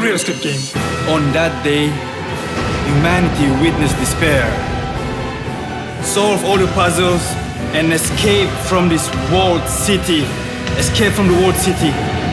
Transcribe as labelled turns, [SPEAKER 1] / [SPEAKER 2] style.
[SPEAKER 1] Real Squid Game.
[SPEAKER 2] On that day, humanity witnessed despair. Solve all the puzzles and escape from this world city. Escape from the world city.